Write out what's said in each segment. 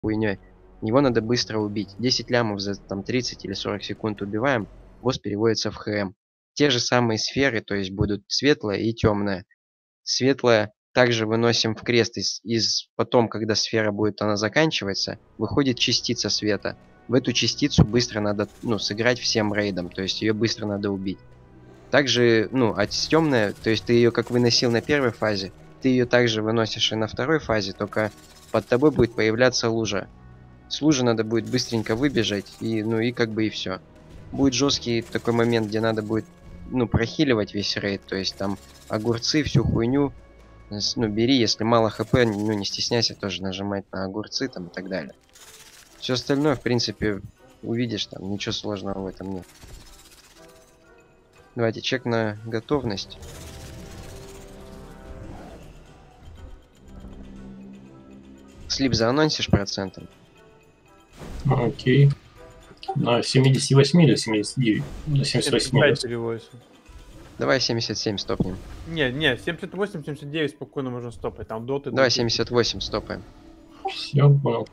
хуйней. Его надо быстро убить. 10 лямов за там 30 или 40 секунд убиваем, босс переводится в ХМ. Те же самые сферы, то есть будут светлая и темная. Светлая также выносим в крест. Потом, когда сфера будет, она заканчивается, выходит частица света. В эту частицу быстро надо, сыграть всем рейдом, то есть ее быстро надо убить. Также, а темная, то есть ты ее как выносил на первой фазе, ты ее также выносишь и на второй фазе, только под тобой будет появляться лужа. С лужи надо будет быстренько выбежать, и как бы и все. Будет жесткий такой момент, где надо будет, прохиливать весь рейд, то есть там огурцы, всю хуйню, бери, если мало хп, не стесняйся тоже нажимать на огурцы там и так далее. Все остальное, в принципе, увидишь, там ничего сложного в этом нет. Давайте чек на готовность. Слип заанонсишь процентом? Окей. На 78 или 79? На 78. Давай 77 стопнем. Не, 78, 79 спокойно можно стопать. Там доты. Давай 78 стопаем. Все, понял.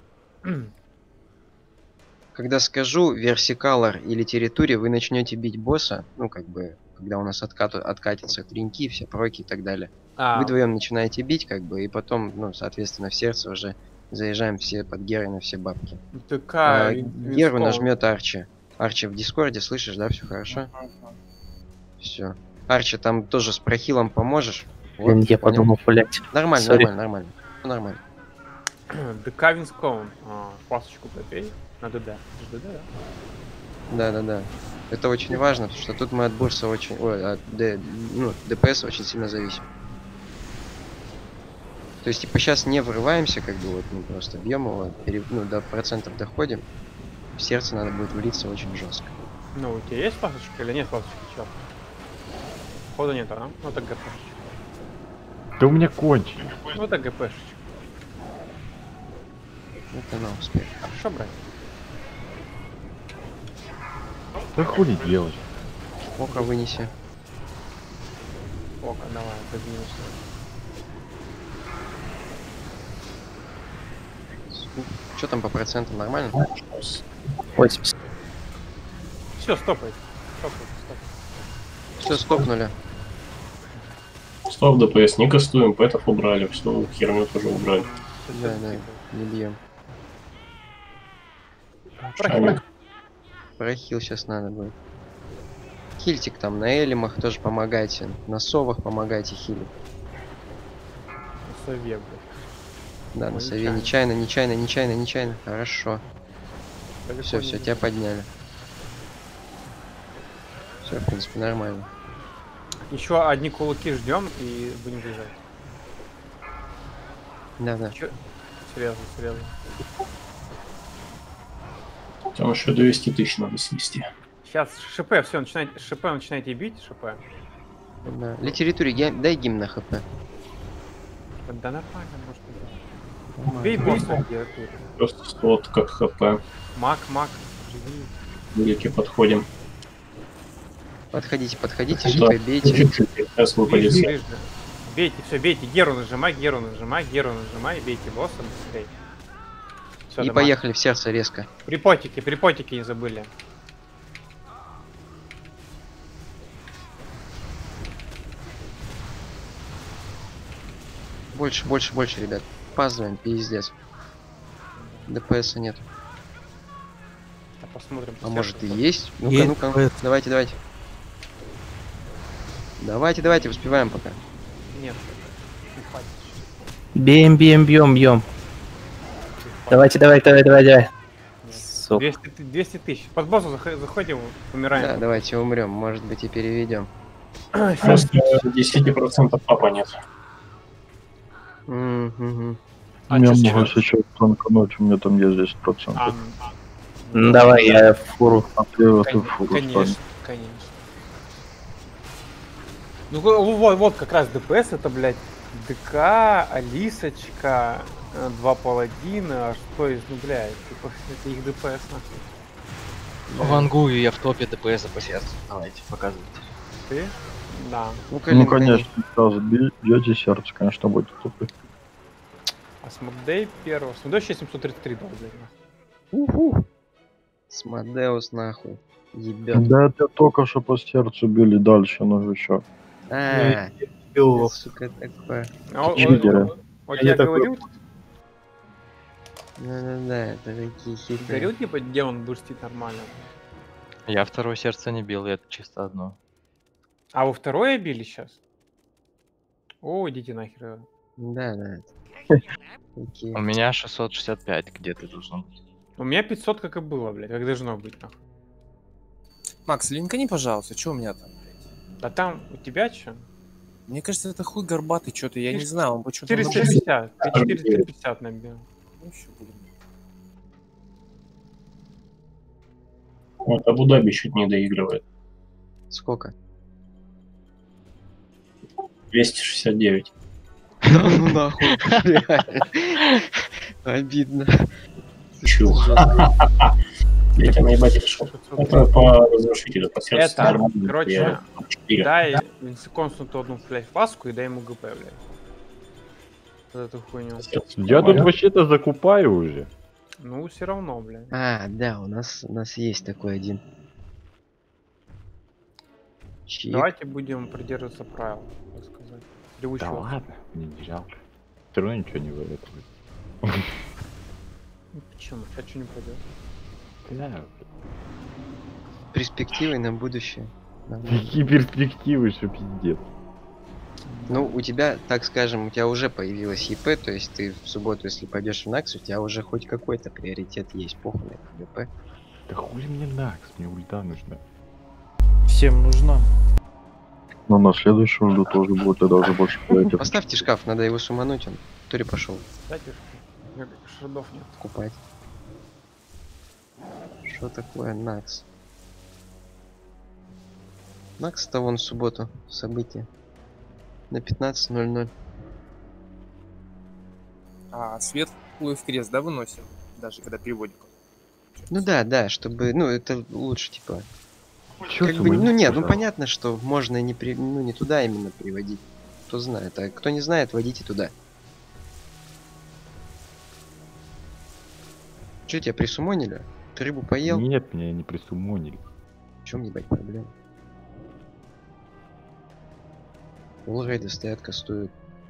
Когда скажу версикалор или территория, вы начнете бить босса, когда у нас откатятся треньки, все проки и так далее. Вы вдвоем начинаете бить, и потом, соответственно, в сердце уже заезжаем все под Герой на все бабки. Геру нажмет Арчи. Арчи в Дискорде, слышишь, да, все хорошо? Все. Арчи, там тоже с прохилом поможешь? Вот, я подумал, блять. Нормально. ДК Винскоун. Пасочку попей. На ДД. Да. Это очень важно, потому что тут мы от бурса очень... от ДПС очень сильно зависим. То есть, сейчас не врываемся, мы просто бьем его, до процентов доходим. В сердце надо будет влиться очень жестко. У тебя есть пасочка или нет пасочки, чё? Хода нет, а? Так ГПшечка. Да у меня кончили. Так ГПшечка. Это на успех. Хорошо, брать. Да хули делать? Око вынеси. Око, давай, поднимемся. Что там по процентам, нормально? 80. Все, стопай. Все, стопнули. Стоп, ДПС не кастуем, пэтов убрали, все, херню тоже убрали. Да, не бьем. Прохил сейчас надо будет. Хильтик там на элемах тоже помогайте. На совах помогайте хилить. На сове, блядь. Да, на сове нечаянно. Хорошо. Все, тебя подняли. Все, в принципе, нормально. Еще одни кулаки ждем и будем бежать. Да. Серьезно. Там еще 200 тысяч надо свести. Сейчас ШП, все, начинайте бить, ШП. Да. Для территории дай гимн на ХП. Да нормально, может быть. Бей босса, где тут. Просто 100 как ХП. Маг, живи. Велики подходим. Подходите, ШП бейте. Сейчас выпадет. Бейте, Геру нажимай, бейте босса быстрее. И поехали в сердце резко. Припотики не забыли. Больше, ребят. Паздываем, пиздец. ДПС нет. Посмотрим. А может и есть? Ну-ка. Давайте, успеваем пока. Нет. Бьем. Давайте. 200 тысяч. Под боссу заходим, умираем. Да, давайте умрем, может быть и переведем. Просто 10% папа нет. Я могу сейчас танкануть, у меня там есть 10%. Давай, я фуру. А ты фуру. Конечно. Ну вот как раз ДПС это, блядь, ДК, Алисочка, 2 паладина, а что из, блядь, типа, это их ДПС нахуй. Вангую я в топе ДПС по сердцу. Давайте, показывайте. Ты? Да. Ну конечно, сразу бьете сердце, конечно, будет тупо. Смокдей первого. Смокдей еще 733 дал, блядь. Уху. Смодеус нахуй. Ебет. Да это только что по сердцу били дальше, ну вы чё? А, Бил. сука, такое. Читеры. Вот Я я не такой- говорил, Да-да-да, это такие хитрые. говорил, типа, демон бурстит нормально. Я второе сердце не бил, я чисто одно. А вы второе били сейчас? О, идите нахер. Да. Такие. У меня 665 где-то должно быть. У меня 500 как и было, блядь, как должно быть, нахуй. Макс, линкани, пожалуйста, что у меня там, блядь? А там у тебя что? Мне кажется, это хуй горбатый, что-то, я не знаю, он почему-то... 450. Ты 450 набил. Ну, ещё будем. Вот Абу-Даби чуть не доигрывает. Сколько? 269. Ну нахуй, реально. Обидно. Чё? Я тебя наебать решил. Это по разрушителю, по сердцу. Это, нормально. короче, Я 4. дай Винсеконстанту одну, блядь, фласку и дай ему ГП, блядь. Вот эту хуйню. Я тут вообще-то закупаю уже. Ну, все равно, блядь. А, да, у нас есть такой один. Чик. Давайте будем придерживаться правил, так сказать. Да Привычного. ладно, мне не жалко. Все равно ничего не выигрывает. Ну, почему? Сейчас что не пойдет? Да. Перспективы на будущее. Нормально. Какие перспективы, что пиздец. Ну, у тебя, так скажем, у тебя уже появилась ЕП, то есть ты в субботу, если пойдешь в НАКС, у тебя уже хоть какой-то приоритет есть, похуй на ЕП. Да хули мне накс, мне ульта нужна. Всем нужна. Но на следующую ульду тоже будет, тогда уже больше платят. Поставьте шкаф, надо его сумануть, он в туре пошел Кстати, шардов нет. купать. Что такое НАКС? НАКС-то вон в субботу событие. На 15:00. А светлую в крест, да, выносим? Даже когда переводим. Ну да, чтобы, ну это лучше, типа. Чё Как ты бы, мне ну нет, ну сказал? понятно, что можно и не, ну, не туда именно приводить. Кто знает, а кто не знает, водите туда. Че, тебя присумонили? Ты рыбу поел? Нет, меня не присумонили. В чем, ебать, проблема? Улрейды стоят, кастуют.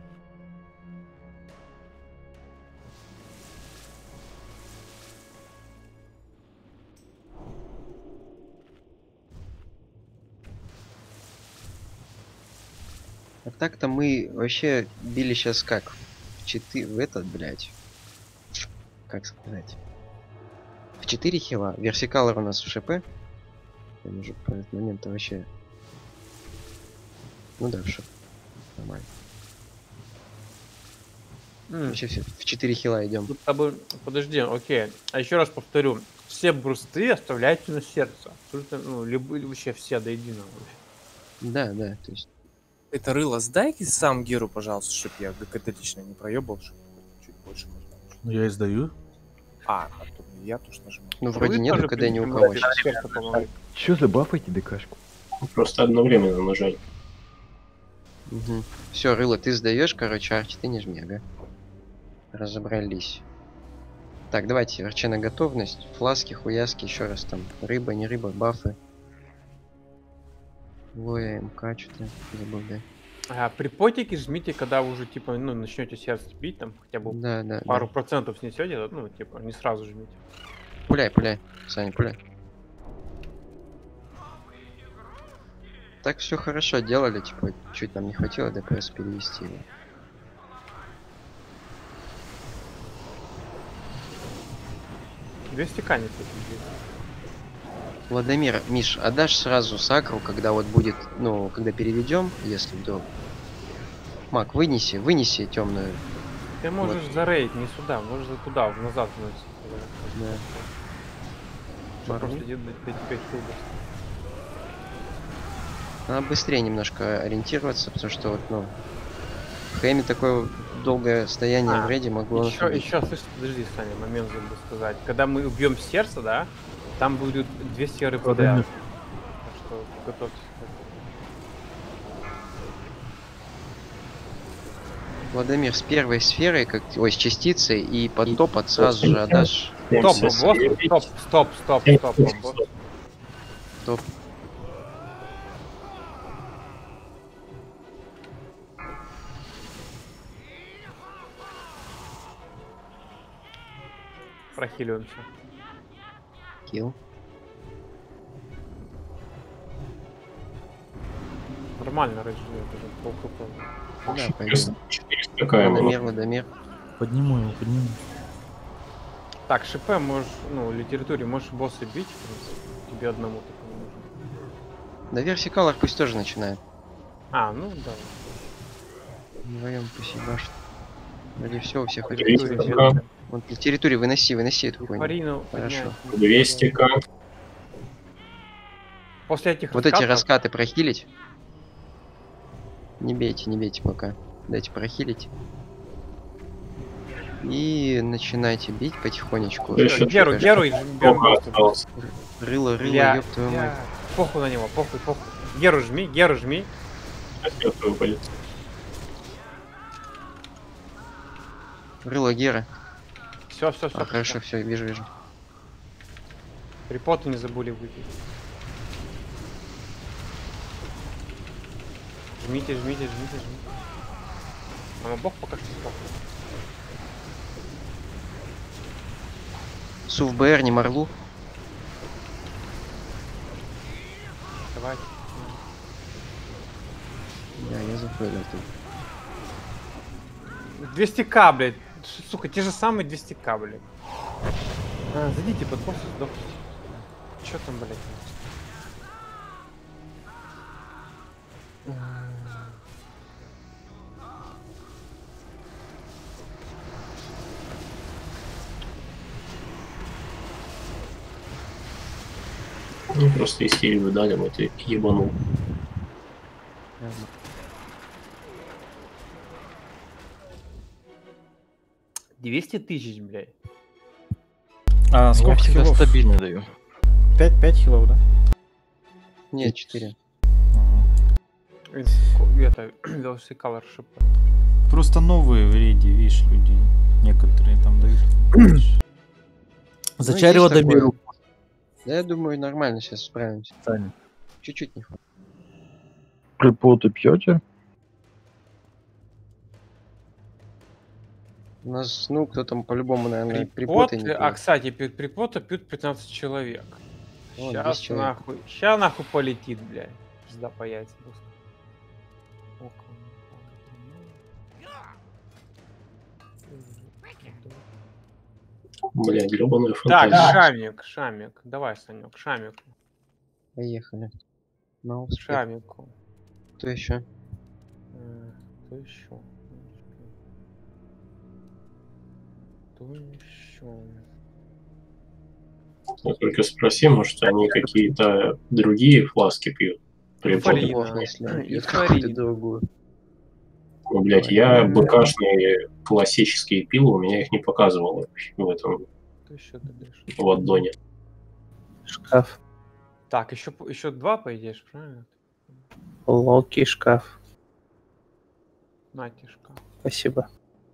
А так-то мы вообще били сейчас как? В 4... В этот, блядь. Как сказать? В 4 хила. Версикалор у нас в ШП. Я уже по этот момент вообще... Ну да, в ШП. Нормально. Вообще все в 4 хила идем. Тут с тобой... Подожди, окей. А еще раз повторю. Все брусты оставляйте на сердце. Абсолютно, ну, любые, вообще все до единого. Да, то есть... Это рыло, сдай сам Геру, пожалуйста, чтоб я ГКТ лично не проебал, чтобы чуть больше можно. Ну я и сдаю. А то я тоже нажимаю. Ну вроде Вы нету, тоже, когда ни у в кого принципе, сейчас. сердце помогает. Чё за бафаете ДКшку? Просто одновременно нажать. Все, рыло, ты сдаешь, короче, арчи, ты не жми, ага. Разобрались. Так, давайте, арчи на готовность. Фласки, хуяски, еще раз там. Рыба, не рыба, бафы. Лоя, МК, что-то забыл, да. А, при потике жмите, когда вы уже, типа, ну, начнете сердце бить, там, хотя бы Да. пару процентов снесете, ну, типа, не сразу жмите. Пуляй, Саня, пуляй. Так все хорошо делали, типа, чуть нам не хватило ДПС перевести его. Две стекани тут. Владимир, Миш, отдашь сразу сакру, когда вот будет, ну, когда переведем, если вдруг. Мак, вынеси темную. Ты можешь зарейд не сюда, можешь за туда, назад выносить. Да. Что, Мару. просто идет до 5 кубов. Надо быстрее немножко ориентироваться, потому что вот, ну, в Хэме такое долгое стояние в рейде могло... нас убить. Еще, слышь, подожди, Саня, момент забыл сказать. Когда мы убьем сердце, да, там будут 2 серы подряд. Так что готовьтесь. Владимир, с первой сферой, как, ой, с частицей и под топот сразу же отдашь Стоп, босс, стоп, босс. топ. Прохиливаемся. Килл. Нормально рейдж, это же пол хп. Да, пойдем. 4 скакаем. Владимир. Подниму его, подниму. Так, ШП можешь, ну, или территории можешь босса бить, в принципе. Тебе одному такому нужно. Да версикалор пусть тоже начинает. А, ну да. Вдвоем пусть ебашит. Вроде все, у всех Территория. территория. Вот на территории выноси эту хуйню. Фарину Хорошо. поднять. 200к. После этих Вот эти раскаты прохилить. Не бейте пока. Дайте прохилить. И начинайте бить потихонечку. Да еще Геру и берем Сколько босса. осталось? Рыло, Бля, ёб твою мать. похуй на него, похуй. Геру жми. Сейчас выпадет. Рыло Гера. Все. А, хорошо, все, вижу. Репоты не забыли выпить. Жмите. Мама бог пока что спокойно. Сув БР, не Марлу. Давайте. Да, я зафейлил тут. 200к, блядь. Сука, те же самые 200к, блядь. Зайдите под босса, сдохните. Чё там, блядь? Ну, просто истерию выдали, вот и ебанул. 200 тысяч, блядь. А Я сколько всегда хилов? стабильно даю. 5 хилов, да? Нет, 4. Это, Velocity Color Ship. Просто новые в рейде, видишь, люди. Некоторые там дают. Зачари есть такое. Владимиру. Да, я думаю, нормально сейчас справимся. Саня. Чуть-чуть не хватит. Припоты пьете? У нас, ну, кто там по-любому, наверное, припоты не пьет. Кстати, припота пьют 15 человек. Вот, 10 Сейчас человек. нахуй. Сейчас нахуй полетит, блядь. Пизда по яйцам. Бля, гребаная Так, фантазия. шамик. Давай, Санек, шамику. Поехали. На успех. Шамику. Кто еще? Кто еще? Ну, только спроси, может, они какие-то другие фласки пьют. Припоты. Фарина. Плохо, если он И пьет фарин. какую-то другую. Ну, блядь, я БКшные классические пил, у меня их не показывало в этом Кто еще дальше? в аддоне. Шкаф. Так, еще два, по идее, ж, правильно? Локи, шкаф. Натишка. Спасибо.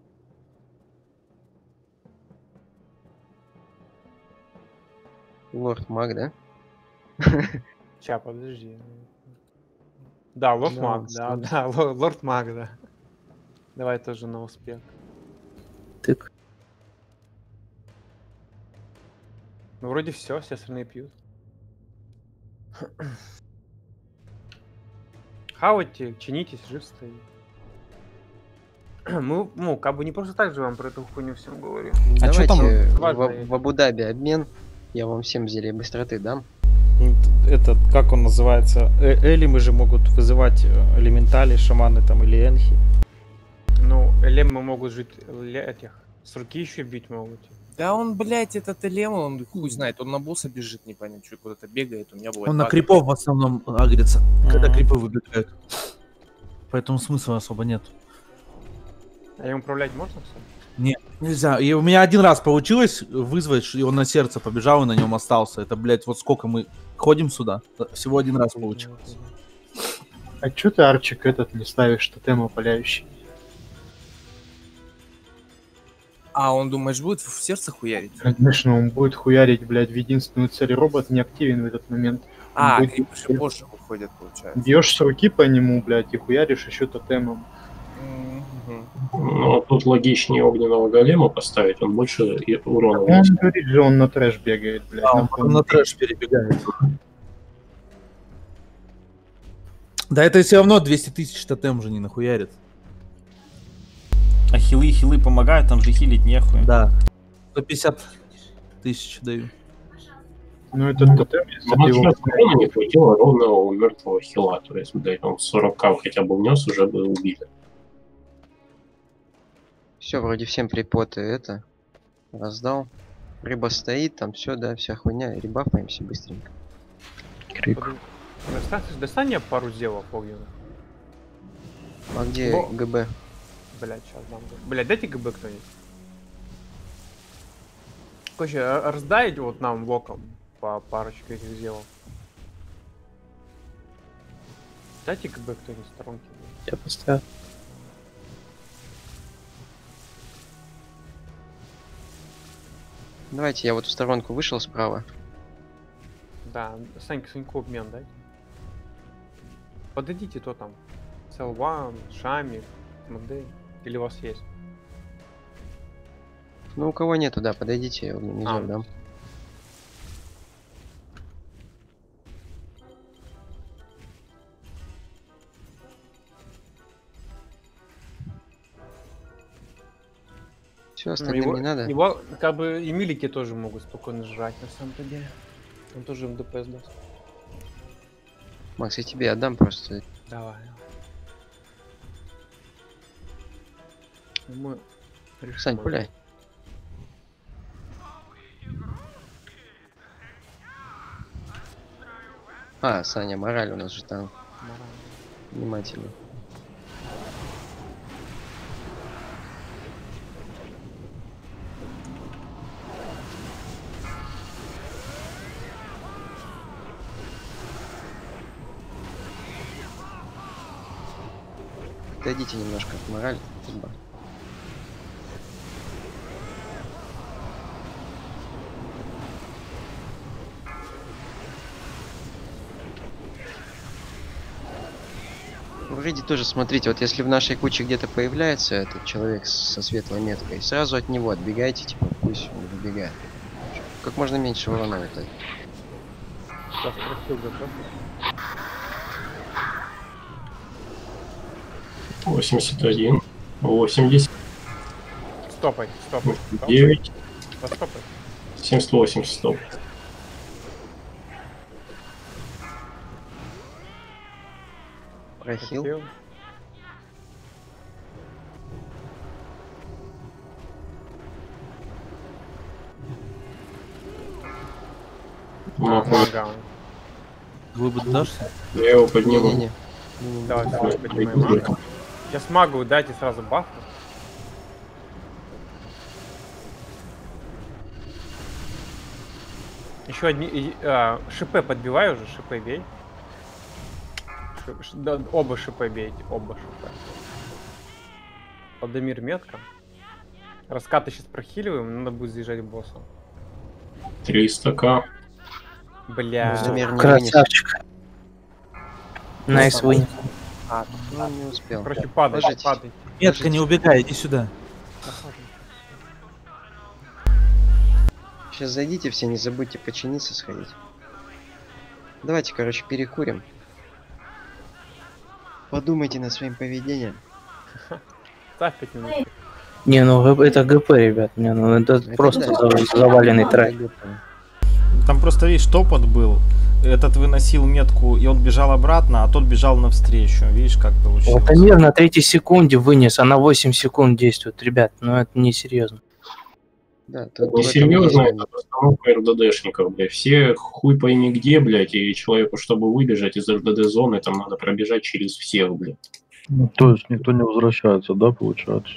Лорд Маг, да? Ща, подожди. Да, Лорд Да, Маг, он да, стоит. да, Лорд Маг, да. Давай тоже на успех. Тык. Ну, вроде все остальные пьют. Хавайте, чинитесь, жив стоит. Мы, ну, как бы не просто так же вам про эту хуйню всем говорим. А чё там? Давайте Важно. в Абу-Даби обмен. Я вам всем зелье быстроты дам. Этот, как он называется? Элимы же могут вызывать элементали, шаманы там или энхи. Ну, элемы могут жить этих. С руки еще бить могут. Да он, блядь, этот Элем, он хуй знает, он на босса бежит, не понятно, что куда-то бегает, у меня бывает... Он на баг. крипов в основном агрится, когда Мгм. крипы выбегают. Поэтому смысла особо нет. А им управлять можно, кстати? Нельзя. И у меня один раз получилось вызвать, и он на сердце побежал и на нем остался. Это, блядь, вот сколько мы ходим сюда. Всего один раз получилось. А чё ты, Арчик, этот не ставишь тотем опаляющий? А, он, думаешь, будет в сердце хуярить? Конечно, он будет хуярить, блядь, в единственную цель. Робот не активен в этот момент. А, будет- и позже выходит, получается. Бьешь с руки по нему, блядь, и хуяришь еще тотемом. Мгм. Ну, тут логичнее огненного голема поставить, он больше и урона Он наносит. говорит же, он на трэш бегает, блядь. Да, на он фоне. на трэш перебегает. Да это все равно 200 тысяч тотем же не нахуярит. А хилы помогают, там же хилить нехуй. Да. 150 тысяч даю. Ну, этот тотем, если Ну, ты его... от урона не хватило ровно у мертвого хила, то есть, блядь, он 40к хотя бы внес, уже бы убили. Все, вроде всем припоты это раздал. Рыба стоит, там все, да, вся хуйня. Ребафаемся быстренько. Крик. Достань мне пару зелов огненных. А где Во. ГБ? Блядь, сейчас дам. Блядь, дайте ГБ кто-нибудь. Короче, раздайте вот нам локом по парочке этих зелов. Дайте ГБ кто-нибудь в сторонке. Я поставил. Давайте я вот в сторонку вышел справа. Да, Саньку обмен дайте. Подойдите, кто там? Селван, Шами, Модей. Или у вас есть? Ну у кого нету, да, подойдите, я внизу дам. Все, остальным не надо. Его, как бы, и милики тоже могут спокойно жрать, на самом-то деле. Он тоже им ДПС даст. Макс, я тебе отдам просто. Давай. Мы решим. Сань, пуляй. А, Саня, мораль у нас же там. Внимательно. Дойдите немножко от морали. Спасибо. В рейде тоже смотрите, вот если в нашей куче где-то появляется этот человек со светлой меткой, сразу от него отбегайте, типа пусть он выбегает. Как можно меньше урона это. Сейчас просил готов. 81, 80, Стопай, стопай. 9, Постопай. 78, стоп. Прохил. Просил. Мага. Глыбы дашься? Я его подниму. Не-не-не. Давай, давай, поднимаем магу. Сейчас магу дайте сразу бафу. Еще одни... ШП подбивай уже, ШП бей. Да, оба ШП бейте, оба ШП. Подамир метка. Раскаты сейчас прохиливаем, надо будет заезжать босса. 300к. Бля. Замер не вынес. Красавчик. Найс вынес. Ну, не успел. Короче, падай, Ложитесь. падай. Метка, не убегай, иди сюда. Сейчас зайдите все, не забудьте починиться, сходить. Давайте, короче, перекурим. Подумайте над своим поведением. Ставь 5 минут. Не, ну это ГП, ребят. Не, ну это Это просто да. заваленный трек. Там просто, видишь, топот был. Этот выносил метку, и он бежал обратно, а тот бежал навстречу. Видишь, как получилось? Латомир на 3-й секунде вынес, а на 8 секунд действует. Ребят, ну это не серьезно. Да, тут Не в этом серьезно, есть- это постановка РДДшников, блядь. Все хуй пойми где, блядь, и человеку, чтобы выбежать из РДД-зоны, там надо пробежать через всех, блядь. Ну, то есть никто не возвращается, да, получается?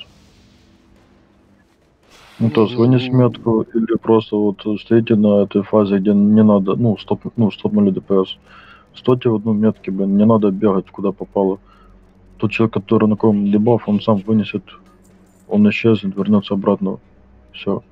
Ну, то есть вы не метку или просто вот стоите на этой фазе, где не надо, стопнули ДПС. Стойте в одну метке, блин, не надо бегать куда попало. Тот человек, который на ком дебаф, он сам вынесет, он исчезнет, вернется обратно Все.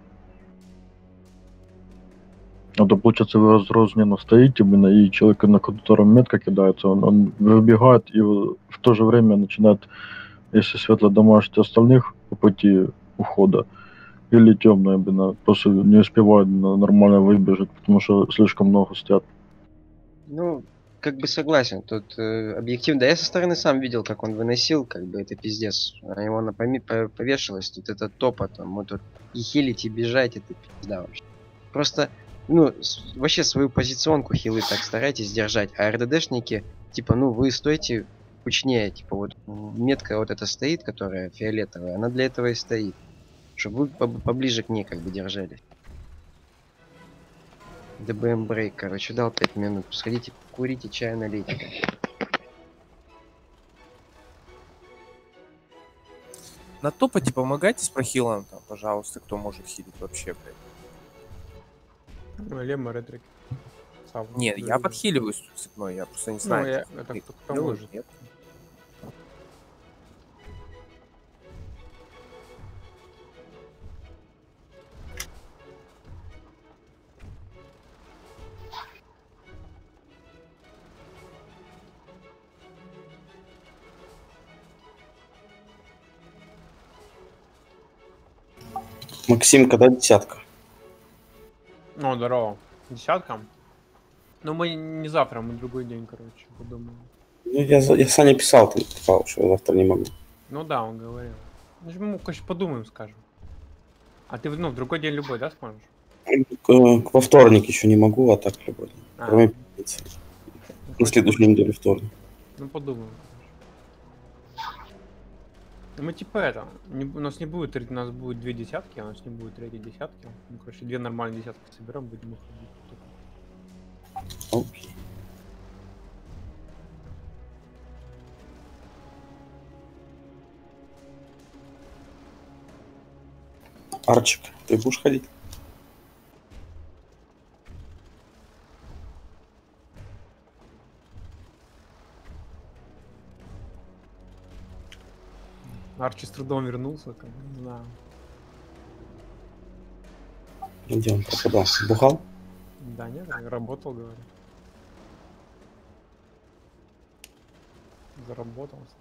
А то получается вы разрозненно стоите, блин, и человек, на котором метка кидается, он выбегает и в то же время начинает, если светло дамажить остальных по пути ухода, или темная, блин, просто не успевает нормально выбежать, потому что слишком много стоят. Ну, как бы согласен. Тут объективно. Да я со стороны сам видел, как он выносил, как бы это пиздец. А его на повешалось, тут это топот. Мы тут и хилить, и бежать, это пизда вообще. Просто, ну, вообще свою позиционку хилы так старайтесь держать. А РДДшники, типа, ну, вы стойте кучнее. Типа, вот метка вот эта стоит, которая фиолетовая, она для этого и стоит. Чтобы вы поближе к ней как бы держались. ДБМ брейк, короче, дал 5 минут. Сходите, курите, чай налейте. На топоте помогайте с прохилом, там, пожалуйста, кто может хилить вообще, блядь. Ну, Лема, ретрик. Нет, я подхиливаюсь тут цепной, я просто не знаю. Ну, это кто может. Нет. Максим, когда десятка? Ну, здорово. Десятка? Ну, мы не завтра, мы другой день, короче, подумаем. Ну, я Саня писал, там, типа, что я завтра не могу. Ну да, он говорил. Ну, мы, короче, подумаем, скажем. А ты, ну, в другой день любой, да, сможешь? Во вторник еще не могу, а так любой день. А. Кроме пятницы. На следующей неделе вторник. Ну, подумаем. Мы типа это, у нас не будет, у нас будет 2 десятки, а у нас не будет 3 десятки. Ну, короче, 2 нормальные десятки соберем, будем уходить. Окей. Арчик, ты будешь ходить? Арчи с трудом вернулся, как бы, не знаю. Где он пропадал? Бухал? Да нет, работал, говорю. Заработался.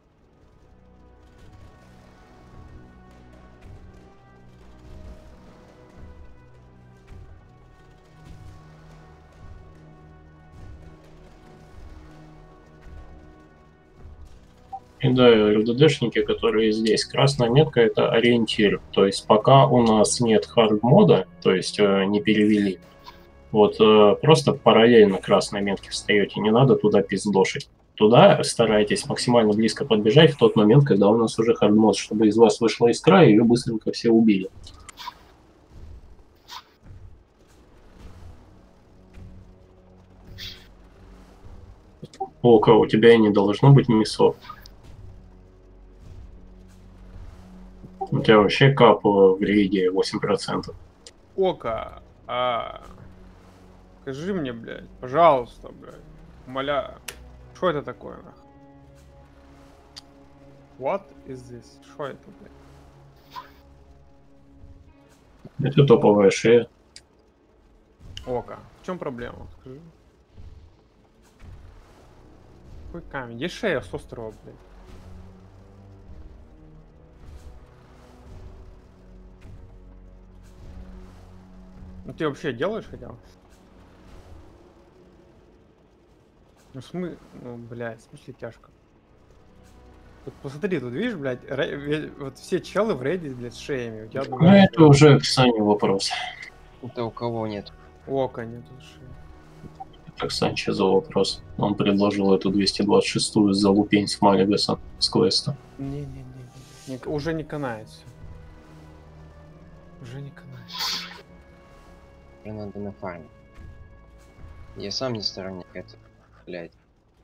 И да, РДДшники, которые здесь. Красная метка — это ориентир. То есть пока у нас нет хард-мода, то есть не перевели, вот просто параллельно красной метке встаете, не надо туда пиздошить. Туда старайтесь максимально близко подбежать в тот момент, когда у нас уже хард-мод, чтобы из вас вышла искра и ее быстренько все убили. Ока, у тебя и не должно быть мисов. У тебя вообще кап в рейде 8%. Ока, скажи мне, блядь, пожалуйста, блядь, умоляю, что это такое, нахуй? What is this? Что это, блядь? Это топовая шея. Ока, в чем проблема, скажи? Какой камень? Есть шея с острова, блядь. Ну ты вообще делаешь хотя бы? Ну ну, блядь, в смысле тяжко. Вот посмотри, тут видишь, блядь, вот все челы в рейде, блядь, с шеями. У тебя Ну это уже к Сане вопрос. Это у кого нет? Ока нету шеи. Это к Санчезу вопрос. Он предложил эту 226-ю за лупень с Малигаса с квеста. Не, уже не канает все. Уже не канает. Мне надо на фарме. Я сам не сторонник этого, блядь.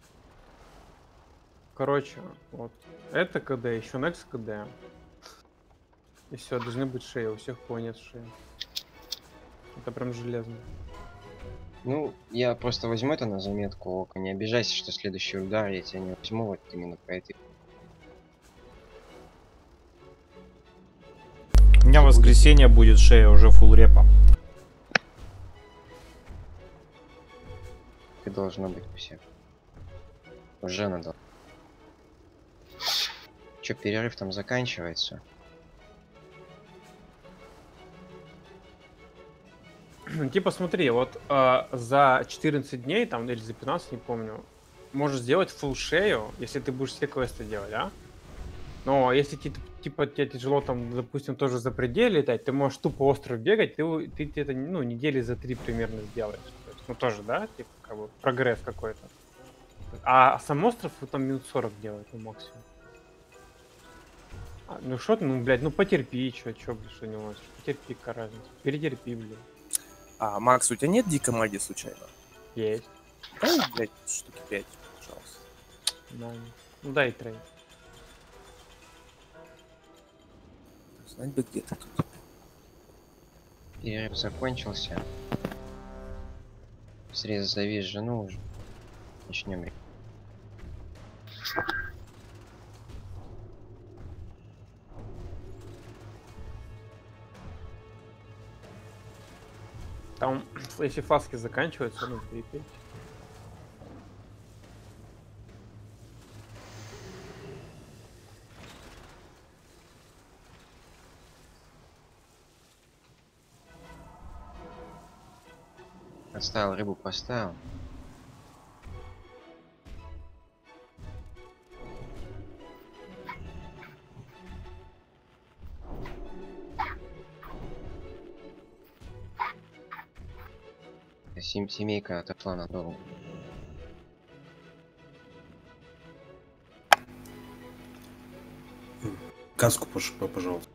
Короче, вот это КД, еще next КД. И все, должны быть шеи, у всех кого нет шеи. Это прям железно. Ну, я просто возьму это на заметку, Ока. Не обижайся, что следующий удар я тебя не возьму вот именно по этой. меня в воскресенье будет шея уже фулл репа. И должно быть у всех. Уже надо. Че, перерыв там заканчивается? Типа смотри, вот за 14 дней, там, или за 15, не помню, можешь сделать фулл шею, если ты будешь все квесты делать, да? Но если типа тебе тяжело там, допустим, тоже за пределы летать, ты можешь тупо остров бегать, ты это, ну, недели за 3 примерно сделаешь. То есть, ну тоже, да, типа, как бы прогресс какой-то. А сам остров там минут 40 делает, ну, максимум. Ну что ты, ну, блядь, ну потерпи, чё, блядь, что не можешь. Потерпи, какая разница. Перетерпи, блядь. А, Макс, у тебя нет дикой магии случайно? Есть. Дай, блядь, штуки 5, пожалуйста. Да. Ну дай трейд. Знать бы где-то тут. Перерыв закончился. Срез завис жену уже. Начнем. Там, если фаски заканчиваются, ну, перепеть. Поставил рыбу, поставил. Семейка отошла надолго. Каску пожалуйста.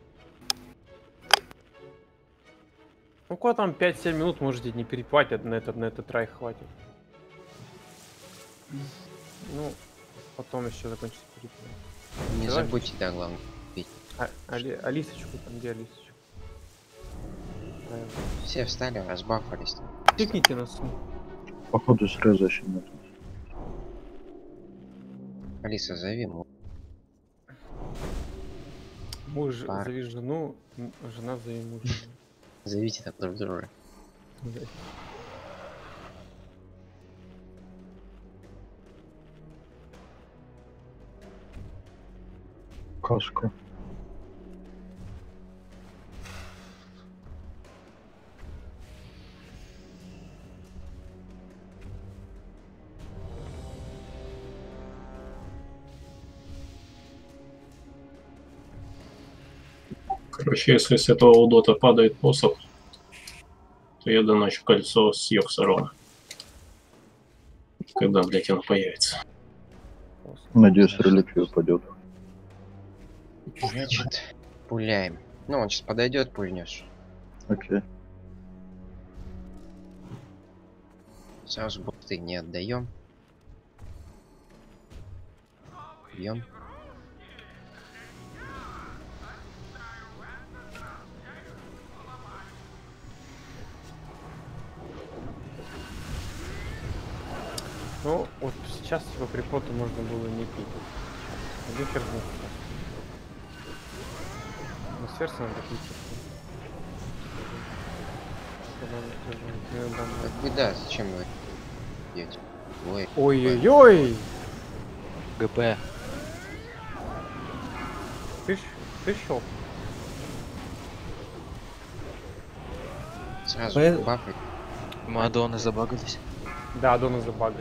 Ну, куда там 5-7 минут можете не перепать, на этот рай хватит. Ну, потом еще закончится перепать. Не забудьте, да, главное, пить. Алисочку там, где Алисочку? Все встали, разбафались. Тыкните нас. Походу среза еще нет. Алиса, зови мужа. Муж зови жену, жена зови мужа. Зовите так друг друга. Каска. Короче, если с этого удота падает посох, то я доначу кольцо с Йоксарона. Когда, блядь, оно появится. Надеюсь, реликвия упадет. Значит, пуляем. Ну, он сейчас подойдет, пульнешь. Окей. Сразу бусты не отдаем. Бьем. Ну, вот сейчас типа припоты можно было не пить. Один хер знает. Но сердце надо пить. Так вы, да, зачем вы пьете? Ой. Ой-ой-ой! ГП. Ты шо? Сразу бафать. Мы аддоны забагались. Да, аддоны забагали.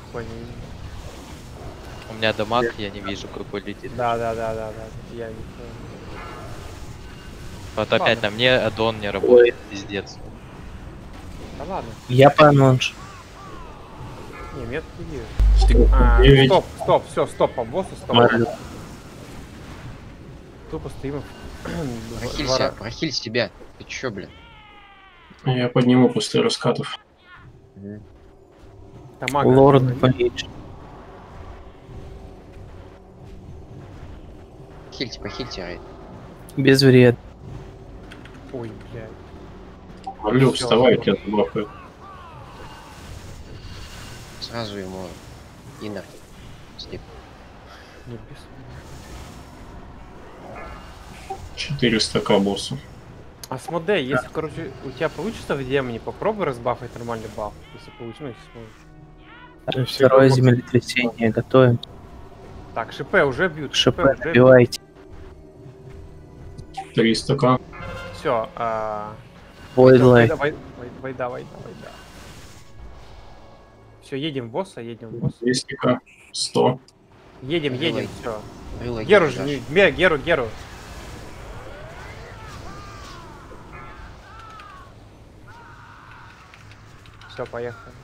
У меня дамаг, я не вижу, какой летит. Да. Я не понял. Вот опять на мне аддон не работает, пиздец. Да ладно. Я по анонс. Не, метки есть. Стоп, по боссу стоп. Тупо стоим. Прохиль себя. Ты чё, блин? Я подниму после раскатов. Лорд Пейдж. Похильте, Рейд. Без вред. Ой, блядь. Алло, вставай, тебя забахают. Сразу ему инер. Стип. 400к боссу. Асмодей, если, короче, у тебя получится в демоне, попробуй разбафать нормальный баф. Если получится, если сможешь. Второе землетрясение готовим. Так, ШП уже бьют. ШП уже набивайте. 300к. Все. Войдлайт. Вайда. Все, едем в босса, едем в босса. 200к. 100. Едем, все. Рыло Геру Геру же, дашь. Геру. Все, поехали.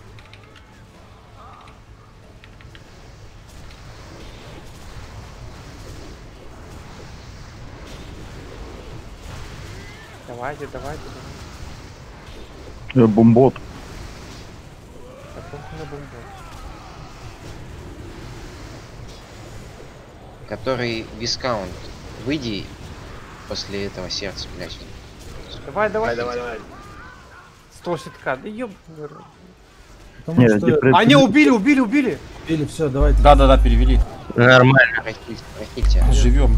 Давайте. Бомбот. Да похуй на бомбу. Который вискаунт. Выйди после этого сердца, блядь. Давай. 100к, да ёб. Потому Не, что... Они убили. Или все, давайте. Да, перевели. Нормально. Прохильте. Живем.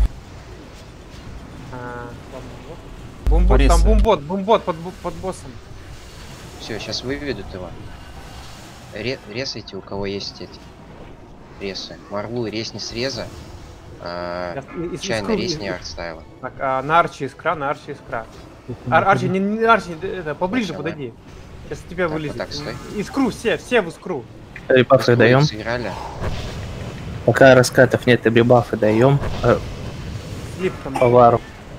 Бомбот, Порез. там бомбот под боссом. Все, сейчас выведут его. Ресайте, у кого есть эти ресы. Марву резни среза. Чайно резни артстайла. Так, на арчи искра. Арчи, не арчи, это, поближе Давай. подойди. Сейчас тебя Так, вылезет. вот так, стой. Искру, все в искру. Ребафы даем. Сыграли. Пока раскатов нет, ребафы даем. Слип там. Повару.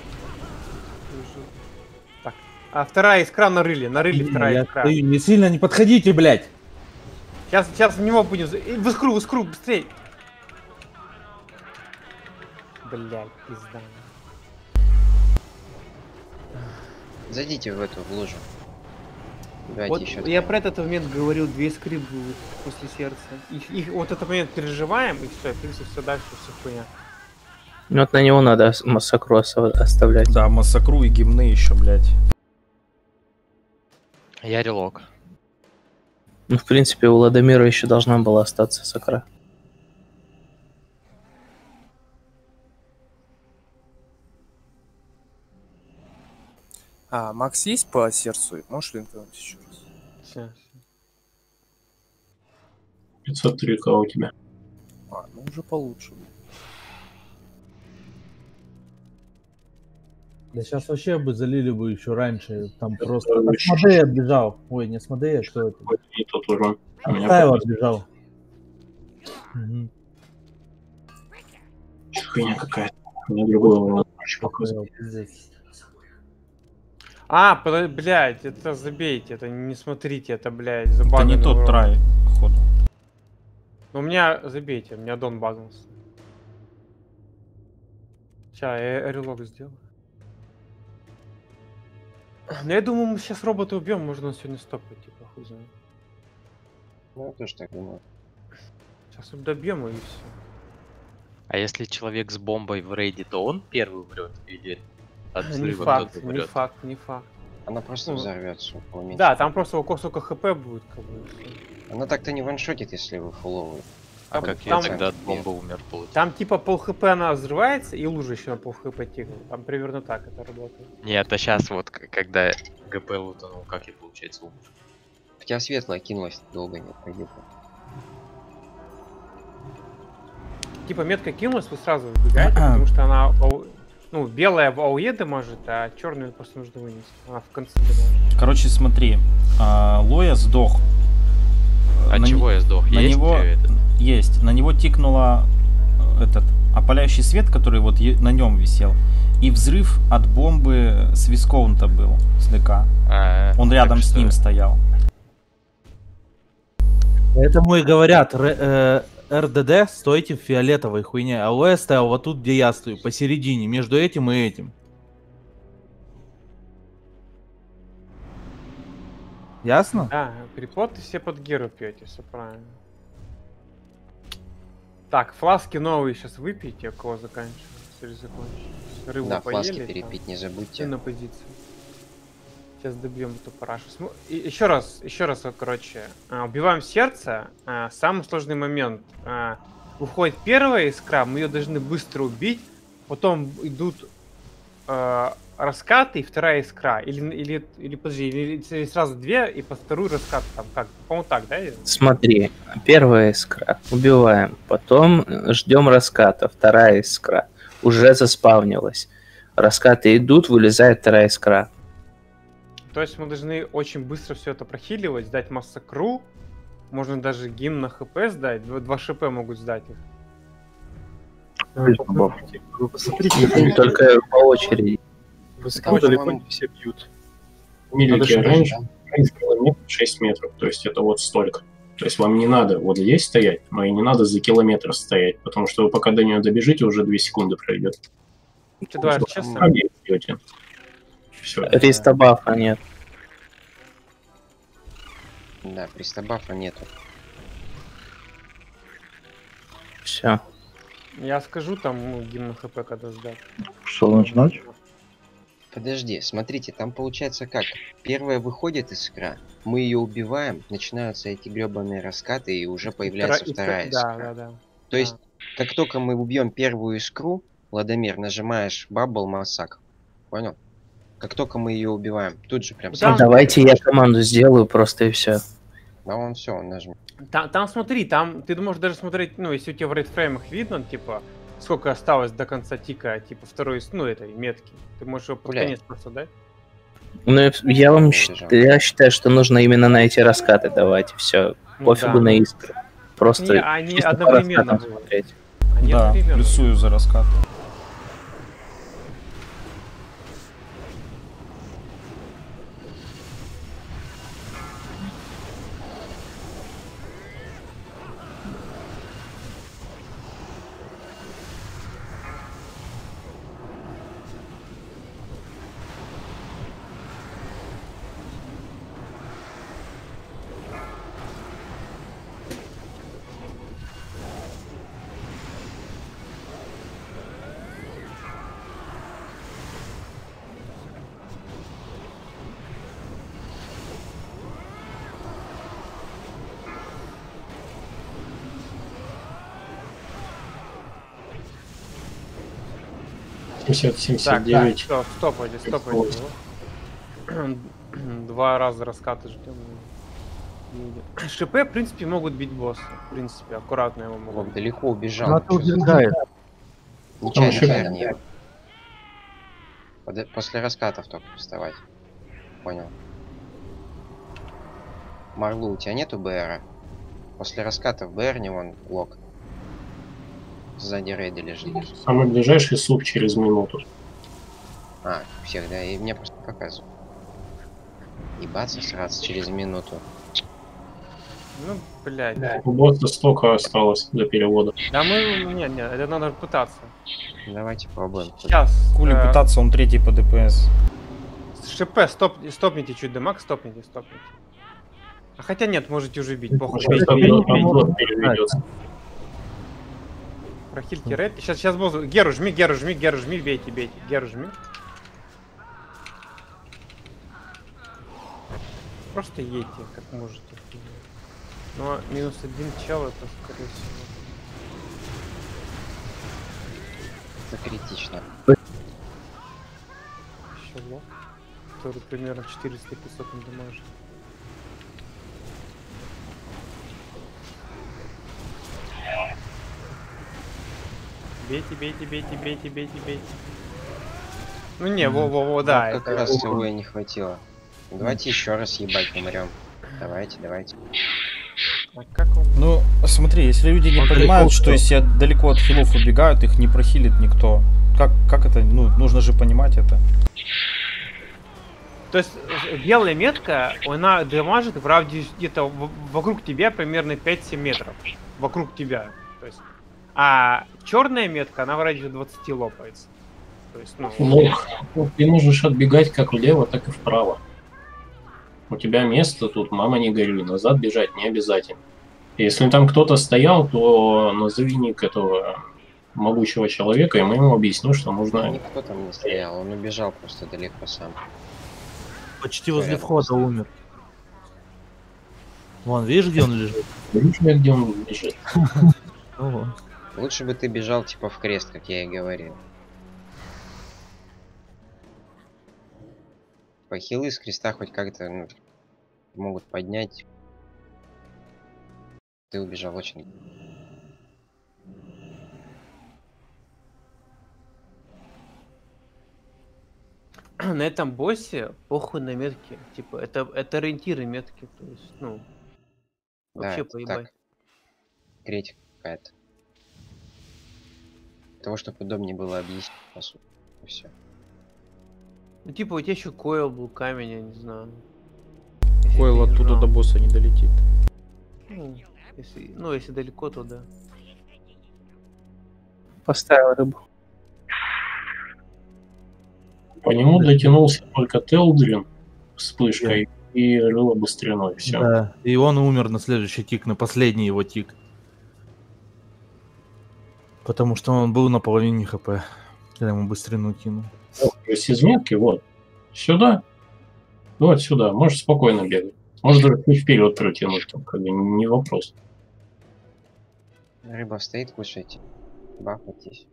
Так. А вторая искра нарыли вторая Я искра. стою, не сильно не подходите, блядь. Сейчас в него будем. В искру, быстрей. Блядь, пизда. Зайдите в эту в лужу. Давайте Вот еще. я про этот момент говорил, 2 искры будут после сердца. Их вот этот момент переживаем, и все, в принципе, все дальше, все хуйня. Ну вот на него надо массакру оставлять. Да, массакру и гимны еще, блядь. Я релок. Ну, в принципе, у Ладомира еще должна была остаться сакра. Макс есть по сердцу? Можешь линкнуть еще раз? Все. 503к у тебя. Ну уже получше. Да сейчас вообще бы залили бы еще раньше. Там просто Асмодей отбежал. Ой, не Асмодей, а кто это? И тот урон. У меня Астайл отбежал. Угу. хуйня какая-то. У меня другой урон. Астайл, пиздец. Блядь, это забейте, это не смотрите, это, блядь, Это забагано. не тот трай, походу. Ну, у меня, забейте, у меня Дон багнулся. Сейчас, я релог сделаю. Ну, я думаю, мы сейчас робота убьем, можно он сегодня стопать, типа, хуй знает. Ну, я тоже так думаю. Сейчас добьем и все. А если человек с бомбой в рейде, то он первый умрет или от Не взрыва факт, кто-то не умрет? факт, не факт. Она просто Ну, взорвется. Да, там просто у сколько хп будет, как бы. Она так-то не ваншотит, если вы фуловый. А Там- как я там- тогда от бомбы умер, получается? Там типа пол хп она взрывается, и лужа еще на пол хп тикает. Там примерно так это работает. Нет, а сейчас вот, когда ГП лутанул, как я, получается, умер? У тебя светлая кинулась долго не погибла. Типа метка кинулась, вы сразу выбегаете, потому что она ну, белая в АОЕ может, а черную просто нужно вынести. Она в конце дамажит. Короче, смотри. Лоя сдох. От На чего не- я сдох? На Есть него это? есть. На него тикнула этот опаляющий свет, который вот на нем висел. И взрыв от бомбы с вискоунта был, с ДК. Он так рядом с что- ним стоял. Поэтому и говорят, РДД стойте в фиолетовой хуйне, а ЛОЭ стоял вот тут, где я стою, посередине, между этим и этим. Ясно? Да, переплоты все под геру пьете, все правильно. Так, фласки новые сейчас выпейте, у кого заканчивается, или закончились. Рыбу Да, поели, фласки там, перепить не все забудьте. на позиции. Сейчас добьем эту парашу. Еще раз, вот, короче, убиваем сердце. Самый сложный момент. Выходит первая искра, мы ее должны быстро убить. Потом идут раскаты и вторая искра. Или подожди, или сразу две и по вторую раскат. Там как? По-моему, так, да? Смотри, первая искра. Убиваем. Потом ждем раската. Вторая искра. Уже заспавнилась. Раскаты идут, вылезает вторая искра. То есть мы должны очень быстро все это прохиливать, сдать массакру. Можно даже гимн на хп сдать. 2 шп могут сдать их. Вы посмотрите, только по очереди. Высоко далеко не все бьют. Милики раньше километр 6 метров, то есть это вот столько. То есть вам не надо вот здесь стоять, но и не надо за километр стоять, потому что вы пока до нее добежите, уже 2 секунды пройдет. Ты давай, честно? Все. Ристабафа нет. Да, пристабафа нету. Все. Я скажу там гимн на хп, когда сдать. Что, начинать? Подожди, смотрите, там получается как? Первая выходит искра, мы ее убиваем, начинаются эти гребаные раскаты, и уже появляется вторая искра. Да. То есть, как только мы убьем первую искру, Владимир, нажимаешь Bubble Massacre. Понял? Как только мы ее убиваем, тут же прям... Давайте я команду сделаю просто и все. Да, он все, он нажмет. Там смотри, там ты можешь даже смотреть, ну, если у тебя в рейдфреймах видно, типа, сколько осталось до конца тика, типа, второй, ну, этой метки. Ты можешь его под конец просто дать. Ну, я считаю, что нужно именно на эти раскаты давать, все. Пофигу на искры. Просто не, они одновременно смотреть. Да, плюсую за раскаты. Так, стопайте. 2 раза раскаты ждем. ШП, в принципе, могут бить босса. В принципе, аккуратно его могут. Он далеко убежал. Нечаянно. После раскатов только вставать. Понял. Марлу, у тебя нету БРа? После раскатов БР не вон лог. Сзади рейда лежит. Самый ближайший суп через минуту. А, всех, да, и мне просто показывают. Ебаться сразу через минуту. Ну, блядь. У босса столько осталось до перевода. Да мы... Не, это надо пытаться. Давайте пробуем. Сейчас. Кули пытаться, он 3-й по ДПС. ШП, стопните чуть дамаг, стопните. А хотя нет, можете уже бить. Похуй. Прохильте рейд. Сейчас босс. Геру жми, бейте. Геру жми. Просто едьте, как можете. Но -1 чел, это скорее всего. Это критично. Еще лох, который примерно 400-500 дамажит. Бейте. Ну не, во, да. Как раз всего и не хватило. Давайте еще раз ебать умрем. Давайте. А как он? Ну, смотри, если люди не понимают, что если далеко от хилов убегают, их не прохилит никто. Как это? Ну, нужно же понимать это. То есть белая метка, она дамажит в радиусе где-то вокруг тебя примерно 5-7 метров. Вокруг тебя. То есть, а черная метка, она в радиусе 20 лопается. То есть, ты можешь отбегать как влево, так и вправо. У тебя место тут, мама не горюй, назад бежать не обязательно. Если там кто-то стоял, то назови ник этого могучего человека, и мы ему объясним, что нужно... Никто там не стоял, он убежал просто далеко сам. Почти возле входа умер. Вон, видишь, где он лежит? Видишь, где он лежит? Лучше бы ты бежал типа в крест, как я и говорил. Типа хилы с креста хоть как-то могут поднять. Ты убежал очень. На этом боссе похуй на метки. Типа, это ориентиры метки. То есть, ну, вообще Да, поебать. так. Критика какая-то. Для того, чтобы удобнее было объяснить, по сути. И все. Ну, типа, у тебя еще койл был, камень, я не знаю. Койл оттуда до босса не долетит. Ну, если далеко, то да. Поставил рыбу. По нему дотянулся только Телдрин вспышкой и рыло быстриной. Все. Да, и он умер на следующий тик, на последний его тик. Потому что он был на половине хп, когда ему быстрину кинул. То есть из метки, вот, сюда, вот сюда, можешь спокойно бегать. Можешь даже чуть вперед протянуть, там, как бы не вопрос. Рыба стоит, кушайте. Бахайтесь.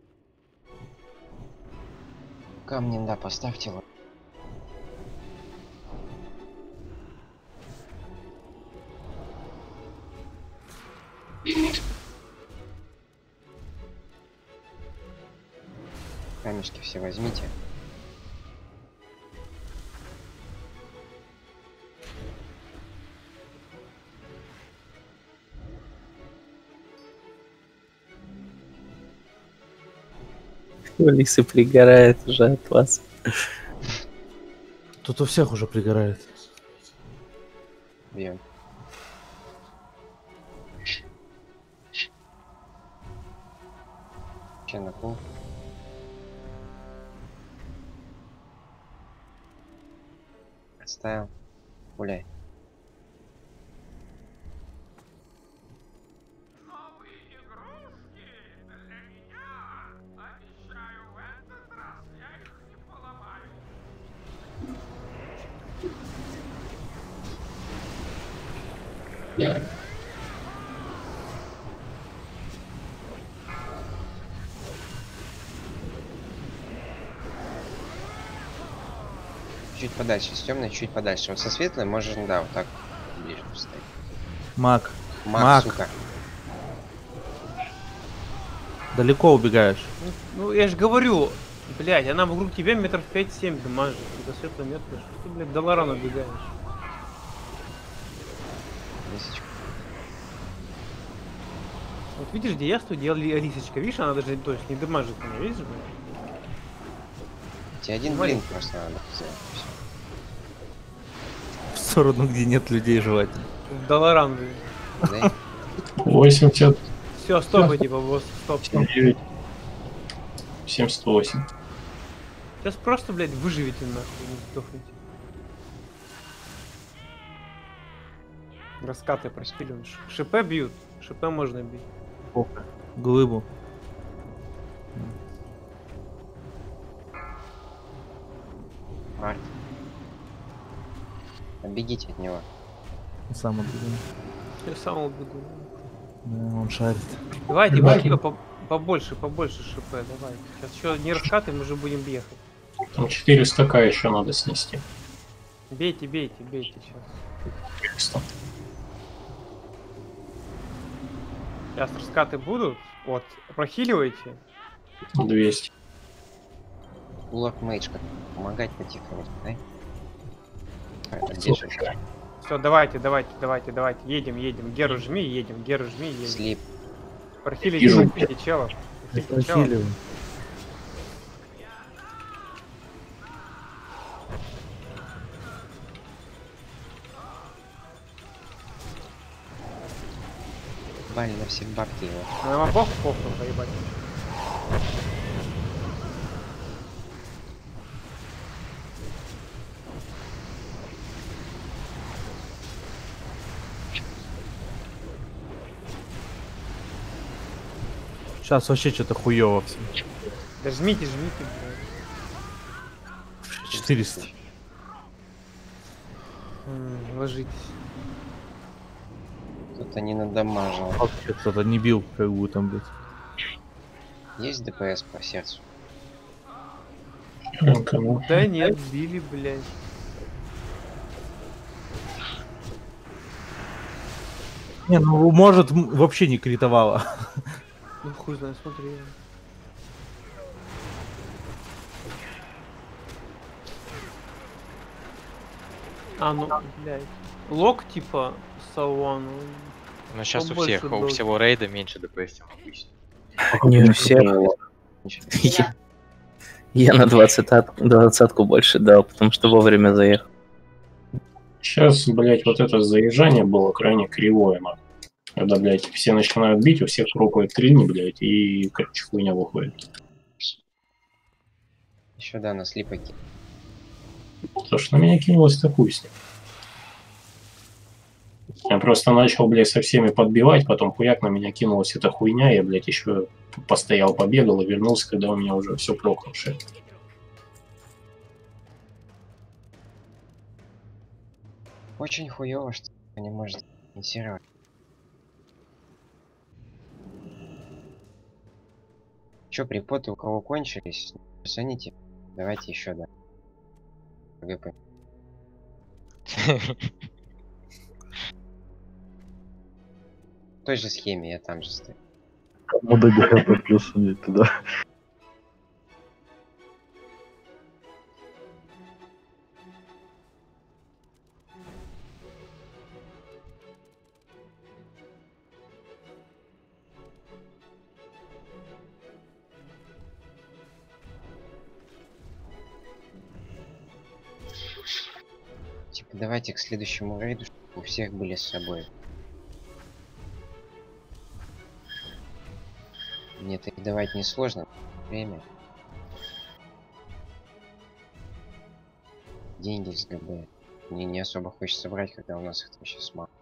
Камни, да, поставьте вот. Камешки все возьмите. Лисы пригорает уже от вас. Тут у всех уже пригорает. Бьем. Че на пол? Отставил. Гуляй. Чуть подальше, с темной чуть подальше. Вот со светлой можешь, да, вот так ближе поставить. Маг. Маг, сука. Далеко убегаешь. Ну, я же говорю, блядь, она вокруг тебя метров 5-7 дамажит. До светлой метки. Что ты, блядь, до Лорана убегаешь? Лисочка. Вот видишь, где я стою, делали Алисочка. Видишь, она даже то есть, не дамажит меня, видишь, блядь? Тебе один блин просто надо сделать. В сторону, где нет людей желательно. До Лоран, блядь. 80. Все, стоп, типа, босс, стоп. 79. 78. Сейчас просто, блядь, выживите нахуй, не сдохните. Раскаты проспилен. ШП бьют. ШП можно бить. Глыбу. Март. Бегите от него. Сам убегу. Я сам убегу. Да, он шарит. Давайте, побольше ШП, давай. Сейчас еще не раскаты, мы уже будем ехать. Там 4 стака еще надо снести. Бейте сейчас. 400. Сейчас раскаты будут. Вот, прохиливайте. 200. Лок мейдж как помогать потихоньку, да? Все, давайте. Едем. Геру жми, едем. Слип. Прохилите челов. Прохиливаем. Бали на всех бабки его. Нам бог похуй, поебать. Сейчас вообще что-то хуёво все. Да жмите, блядь. 400. Ложитесь. Кто-то не надамажил. Вообще кто-то не бил, как будто там, блядь. Есть ДПС по сердцу? Да нет, били, блядь. Не, ну может вообще не критовало. Ну хуй знает, смотри. А, ну, блядь. Лок типа Салван. Но сейчас у всего рейда меньше ДПС, чем обычно. Не у всех. Я на 20-ку больше дал, потому что вовремя заехал. Сейчас, блядь, вот это заезжание было крайне кривое, нахуй. Когда, блядь, все начинают бить, у всех пропают клини, блядь, и, короче, хуйня выходит. Еще, да, на слипаки. То, что на меня кинулось-то хуй с ним. Я просто начал, блядь, со всеми подбивать, потом хуяк на меня кинулась эта хуйня, я, блядь, еще постоял, побегал и вернулся, когда у меня уже все прокнувшее. Очень хуёво, что не может инициировать. Чё, припоты у кого кончились? Звоните. Давайте еще, да. ГП. В той же схеме, я там же стою. Мода ГП плюс туда. Типа, давайте к следующему рейду, чтобы у всех были с собой. Мне это давать не сложно. Время. Деньги с ГБ. Мне не особо хочется брать, когда у нас их там сейчас мало.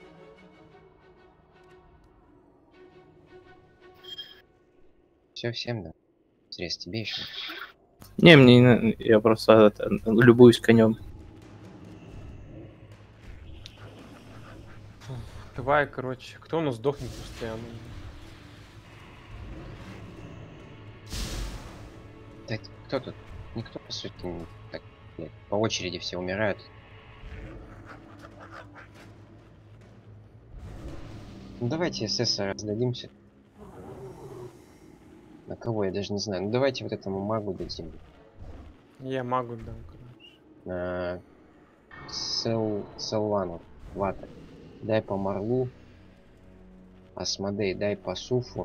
Все, всем, да. Срез, тебе еще. Не, мне я просто любуюсь конем. Давай, короче, кто у нас сдохнет постоянно? Так, кто тут? Никто, по сути, так, нет, по очереди все умирают. Ну давайте СС раздадимся. На кого, я даже не знаю. Ну давайте вот этому магу дадим. Я магу дам, короче. Селвану. Вата. Дай по Марлу. Асмодей, дай по Суфу.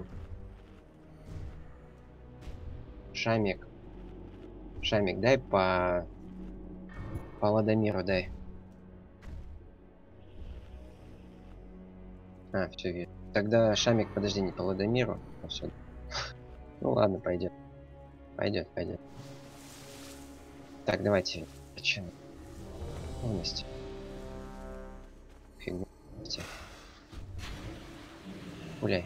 Шамик. Шамик, дай по Ладомиру, дай. А, все вижу. Тогда Шамик, подожди, не по Ладомиру. А все. Ну ладно, пойдет. Пойдет. Так, давайте. Причина. Полностью. Фигня. Гуляй.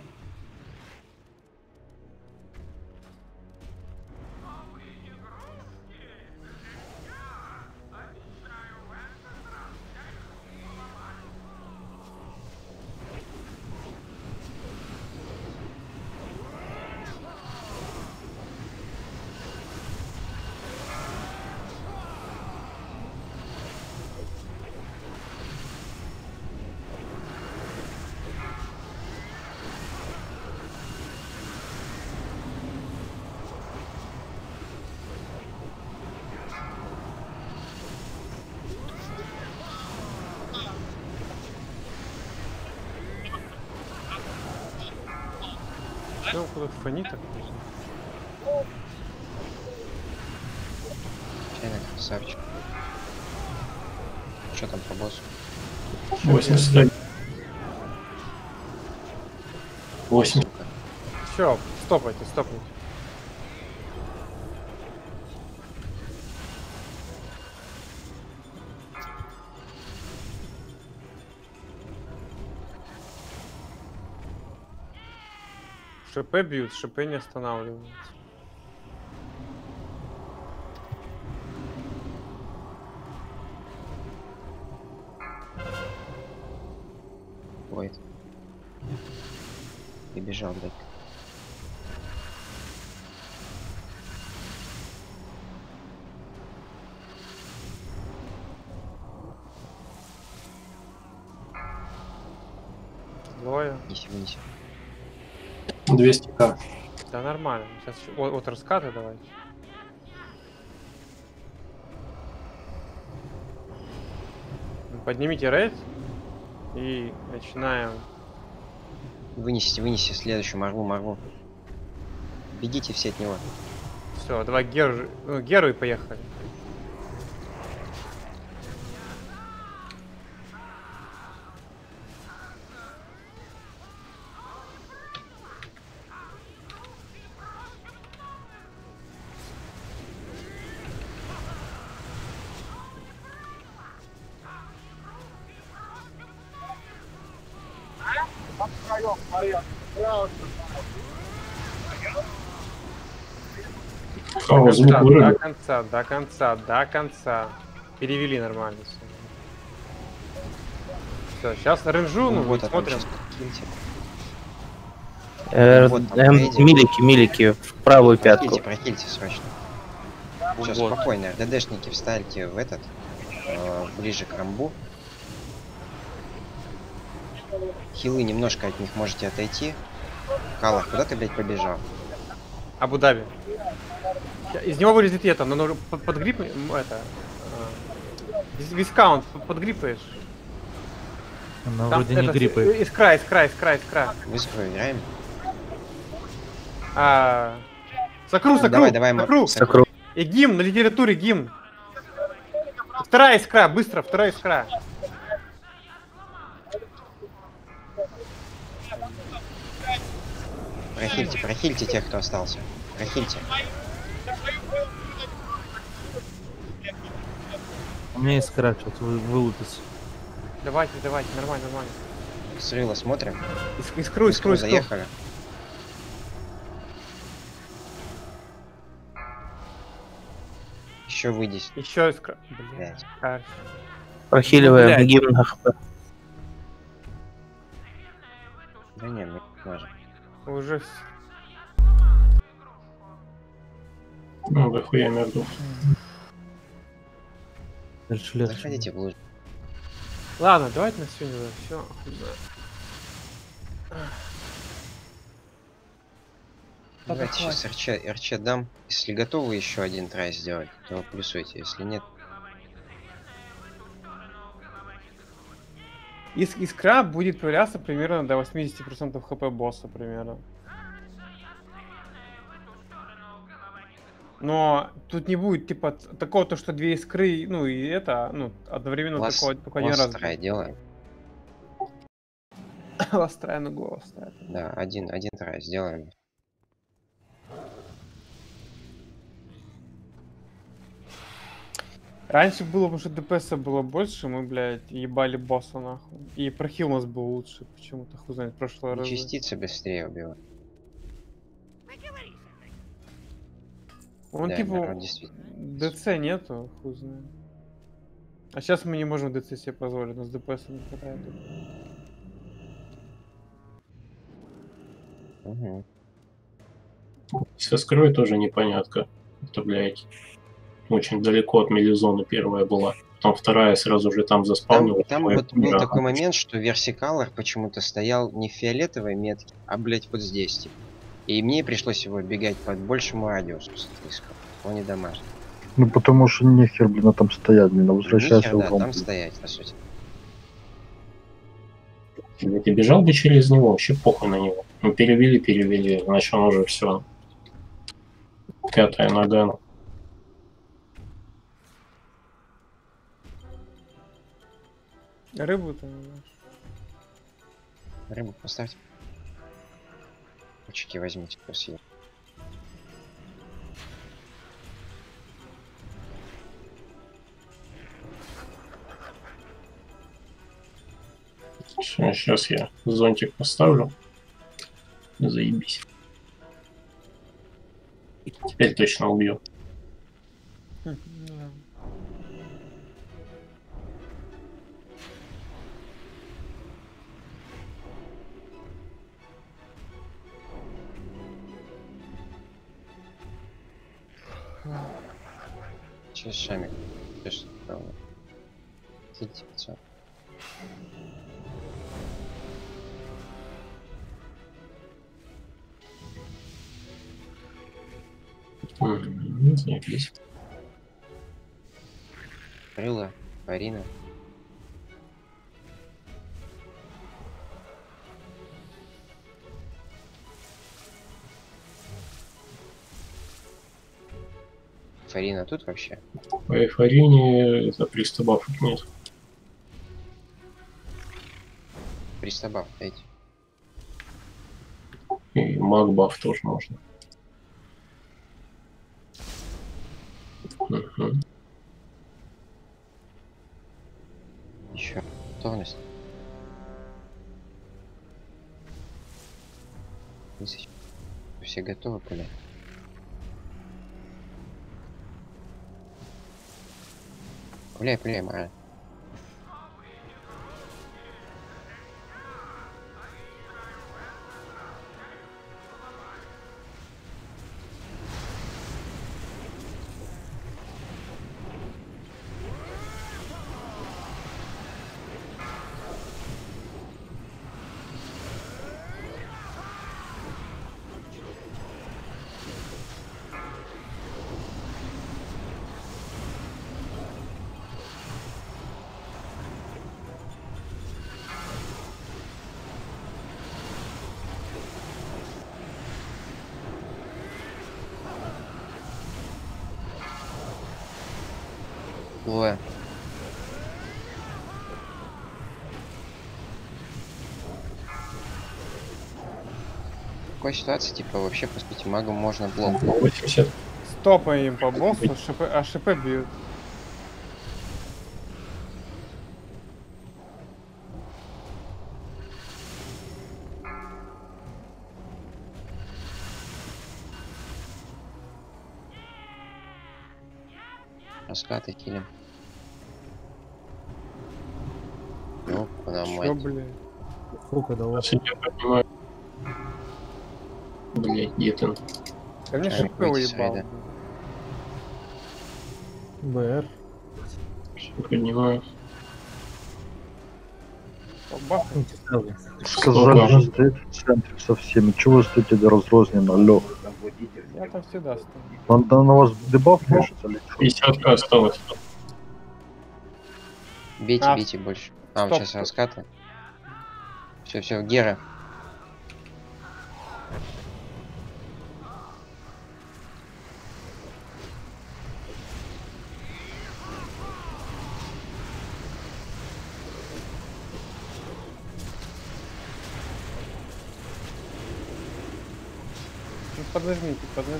Ну, куда фони так? Чайный красавчик. Что там по боссу? 80. 8. Все, стопайте. ШП бьют, ШП не останавливаются. Ой. И бежал, блядь. Двое. Неси, вынеси. 200к. Да нормально. Сейчас вот раскаты давай. Поднимите рейд и начинаем. Вынесите следующую морву. Бегите все от него. Все, давай Геру и поехали. О, звук вырубил. До конца. Перевели нормально все. Сейчас ренжу, ну вот смотрим. Милики в правую пятку. Прохильте срочно. Сейчас спокойно. РДДшники вставьте в этот, ближе к рамбу. Хилы немножко от них можете отойти. Калах, куда ты, блядь, побежал? Абу-Даби. Из него вылезет это, но нужно подгрип это. Вискаунт подгрипаешь. Она вроде не гриппает. Искра. Вискру играем. Сокру. И гимн, на литературе гимн. Вторая искра, быстро, вторая искра. Прохильте тех, кто остался. Прохильте. У меня есть крак, сейчас вылупится. Давайте, нормально. Срыло смотрим. Искру. Заехали. Еще выйди. Еще искра. Блять. Прохиливаем гимн ХП. Да не, не можно. Уже Ну, да хуя мерду. Заходите в лужу. Ладно, давайте на сегодня все. Давайте сейчас РЧ дам. Если готовы еще один трай сделать, то плюсуйте. Если нет. Искра будет появляться примерно до 80% хп босса примерно. Но тут не будет типа такого, то что две искры, ну и это, ну одновременно такого только один раз. Трай делаем. Ластрай на голову ставит. Да, один трай сделаем. Раньше было, потому что ДПС было больше, мы, блядь, ебали босса нахуй. И прохил у нас был лучше, почему-то хуй знает, прошлый раз. Частицы быстрее убивать. Он да, типа ДЦ нету, хуй знает. А сейчас мы не можем ДЦ себе позволить, у нас ДПС не хватает. Угу. Со скрой тоже непонятно. Это, блядь, очень далеко от мелизоны первая была. Потом вторая сразу же там заспавнилась. Там вот был такой момент, что версикалор почему-то стоял не в фиолетовой метке, а, блядь, вот здесь. Типа. И мне пришлось его бегать под большему радиусу с риском. Он не домашний. Ну потому что нехер, блин, там стоять, блин, возвращайся. Нехер, да, там стоять, по сути. Ты бежал бы через него, вообще похуй на него. Ну перевели, значит он уже все. Пятая нога. Рыбу-то. Рыбу поставьте. Очки возьмите, кто съел. Сейчас я зонтик поставлю. Заебись. Теперь точно убью. Через шамик. Хильте 500. Заебись. Крыло, Фарина. Фарина тут вообще? По эйфорине это пристабафов нет. Пристабав, дайте. И магбаф тоже можно. Еще готовность. Все готовы, Коля? Пуляй, Мара. Ой. В такой ситуации, типа, вообще, по сути, магу можно блок. 80. Стопаем по боссу, а ШП бьют. Раскаты килим. Ну, куда Чё, мать. блядь? Сколько дало? Я понимаю. Блять, Детон. Да мне Чайник ШП выйти с уебал. рейда. БР. Понимаю. Побахайте. Сказали, что стоит в центре со всеми. Чего вы стоите разрозненно, алло? Я там всегда стою. На вас дебаф пишется или что? 50 осталось. Бейте, бейте больше. А, вот Стоп. сейчас раскаты. Все, Гера. Ну, поднажмите.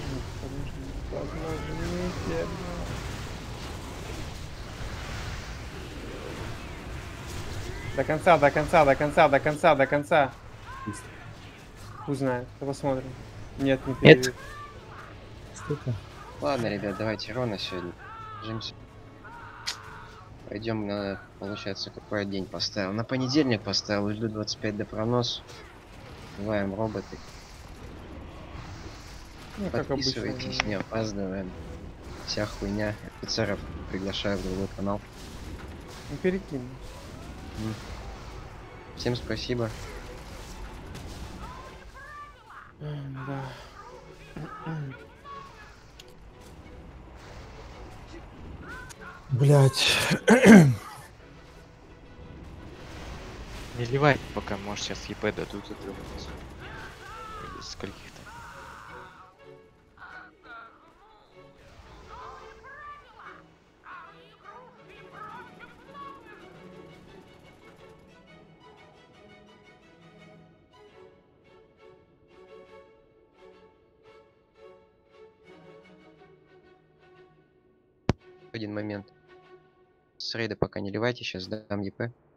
До конца. Хуй знает, посмотрим. Нет, не перевел. Ладно, ребят, давайте ровно сегодня. Держимся. Пойдем на, получается, какой день поставил? На понедельник поставил, жду 25 до пронос. Бываем роботы. Ну, как обычно. Подписывайтесь, не опаздываем. Вся хуйня. Офицеров приглашаю в другой канал. Ну, перекинь. Всем спасибо. Да. Блять. Не ливай, пока, может, сейчас ЕП дадут это из скольких-то. Один момент. С рейда пока не ливайте, сейчас дам ЕП.